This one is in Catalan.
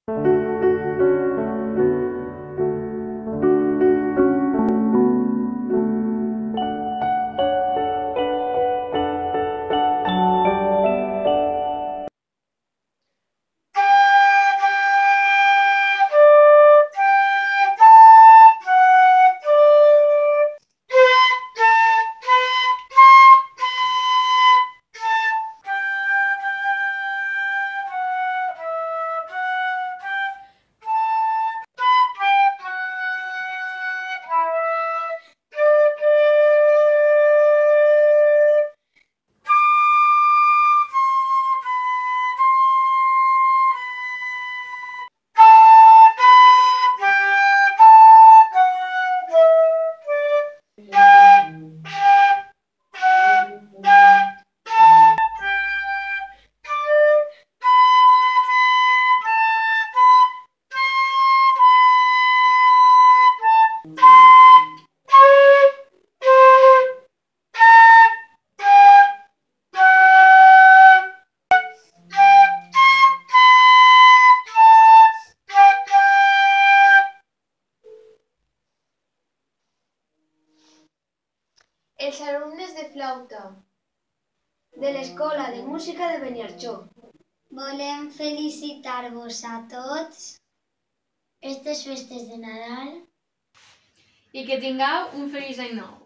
Els alumnes de flauta de l'Escola de Música de Beniarjó volem felicitar-vos a tots aquestes festes de Nadal i que tingueu un feliç any nou.